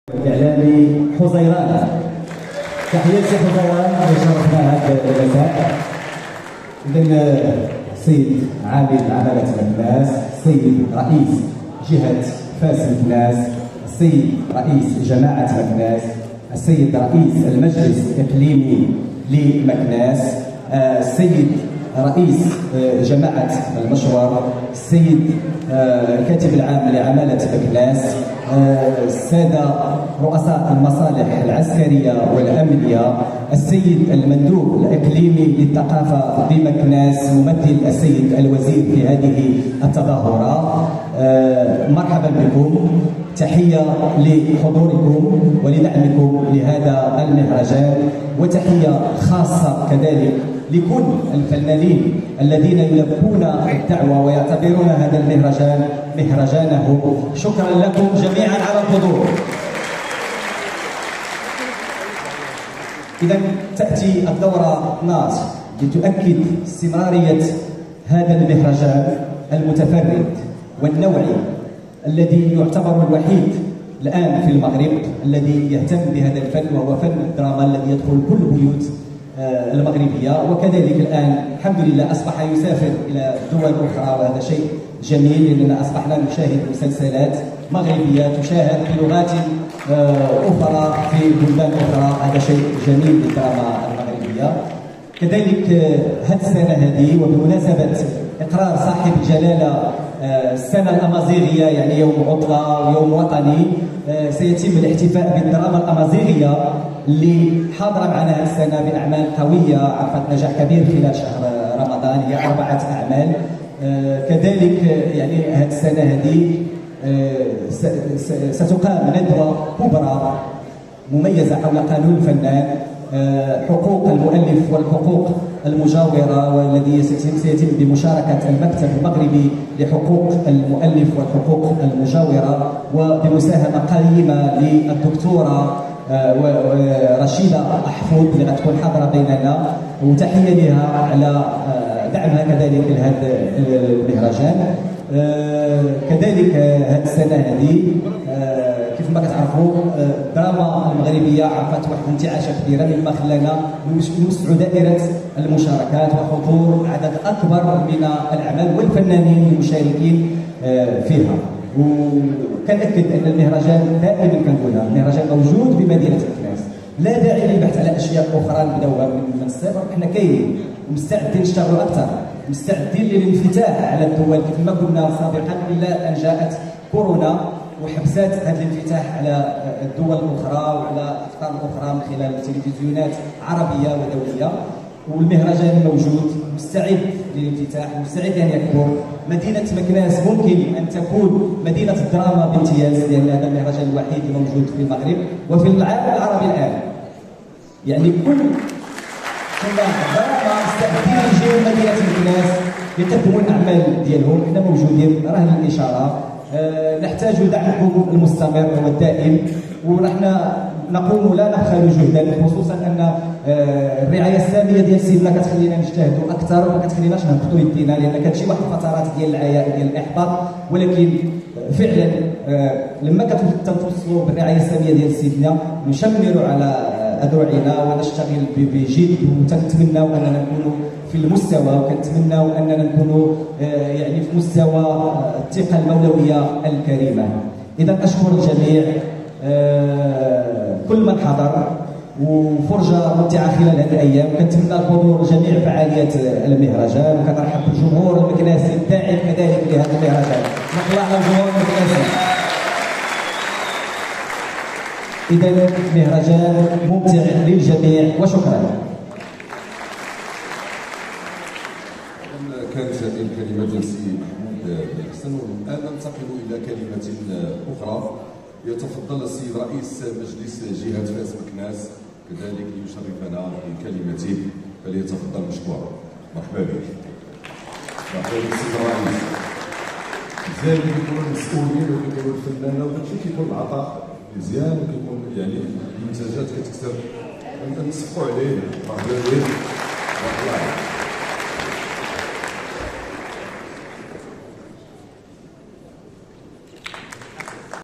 الإعلامي حزيران. تحياتي حزيران اللي شرفنا هذا المساء. إذن السيد عامل عمالة مكناس، السيد رئيس جهة فاس مكناس، السيد رئيس جماعة مكناس، السيد رئيس المجلس الإقليمي لمكناس، السيد رئيس جماعة المشوار، السيد الكاتب العام لعمالة مكناس، السادة رؤساء المصالح العسكرية والأمنية، السيد المندوب الإقليمي للثقافة بمكناس، ممثل السيد الوزير في هذه التظاهرات، مرحبا بكم. تحية لحضوركم ولدعمكم لهذا المهرجان، وتحية خاصة كذلك لكل الفنانين الذين يلبون الدعوة ويعتبرون هذا المهرجان مهرجانهم. شكرا لكم جميعا على الحضور. إذا تأتي الدورة ناس لتؤكد استمرارية هذا المهرجان المتفرد والنوعي الذي يعتبر الوحيد الآن في المغرب الذي يهتم بهذا الفن، وهو فن الدراما الذي يدخل كل بيوت المغربية. وكذلك الآن الحمد لله أصبح يسافر إلى دول أخرى، وهذا شيء جميل لأننا أصبحنا نشاهد مسلسلات مغربية تشاهد بلغات أخرى في بلدان أخرى، هذا شيء جميل للدراما المغربية. كذلك هذه السنة هذه وبمناسبة إقرار صاحب الجلالة السنة الأمازيغية، يعني يوم عطلة ويوم وطني، سيتم الاحتفاء بالدراما الأمازيغية اللي حاضرة معنا هذه السنة بأعمال قوية عرفت نجاح كبير خلال شهر رمضان، هي 4 أعمال. كذلك يعني هذه السنة هذه ستقام ندوة كبرى مميزة حول قانون الفنان، حقوق المؤلف والحقوق المجاورة، والذي سيتم بمشاركة المكتب المغربي لحقوق المؤلف والحقوق المجاورة، وبمساهمة قيمة للدكتورة رشيدة أحفود اللي غتكون حاضرة بيننا، وتحية لها على دعمها كذلك لهذا المهرجان. كذلك هذه السنة هذه كيف ما كتعرفوا الدراما المغربية عرفت واحد الانتعاشة كبيرة، مما خلانا نوسعوا دائرة المشاركات وحضور عدد أكبر من الأعمال والفنانين المشاركين فيها. وكنأكد أن المهرجان دائما كنقولها المهرجان موجود بمدينة مكناس، لا داعي للبحث على أشياء أخرى نبداوها من الصفر. حنا كاينين ومستعدين نشتغلوا أكثر، مستعدين للانفتاح على الدول كيف ما قلنا سابقا، إلا أن جاءت كورونا وحبسات هذا الانفتاح على الدول الأخرى وعلى الأفكار الأخرى من خلال تلفزيونات عربية ودولية. والمهرجان موجود مستعد للانفتاح، مستعد أن يكبر. مدينة مكناس ممكن أن تكون مدينة الدراما بامتياز، لأن هذا المهرجان الوحيد الموجود في المغرب وفي العالم العربي الآن. يعني كل الدراما مستعدين يجيو مدينة مكناس يقدموا الأعمال ديالهم، حنا موجودين رهن الإشارة. نحتاج دعمكم المستمر والدائم، ونحن نقوم لا نبخل جهدا، خصوصا ان الرعايه الساميه ديال سيدنا كتخلينا نجتهدوا اكثر وما كتخليناش نهبطوا يدينا، لان كتجي واحد الفترات ديال العياء ديال الاحباط. ولكن فعلا لما كتوصلوا بالرعايه الساميه ديال سيدنا نشمروا على اذرعنا ونشتغل بجد، وكنتمناو اننا نكونوا في المستوى، وكنتمناو اننا نكونوا يعني في مستوى الثقه المولويه الكريمه. اذا اشكر الجميع، كل من حضر، وفرجه ممتعه خلال هذه الايام. كنتمنى حضور جميع فعاليات المهرجان، وكنرحب بالجمهور المكناسي الداعم كذلك لهذا المهرجان. نطلع على الجمهور المكناسي. اذا مهرجان ممتع للجميع، وشكرا. كانت هذه الكلمة ديال السي محمود بن حسن، والآن ننتقل إلى كلمة أخرى. يتفضل السيد رئيس مجلس جهة فاس مكناس كذلك ليشرفنا بكلمته، فليتفضل مشكورا. مرحبا بك. مرحبا بك السيد الرئيس. مزيان ملي كيكونوا المسؤولين وكيكونوا الفنانة وداكشي كيكون العطاء مزيان، وكيكون يعني المنتجات كتكسب، نصفقوا عليه. مرحبا بك.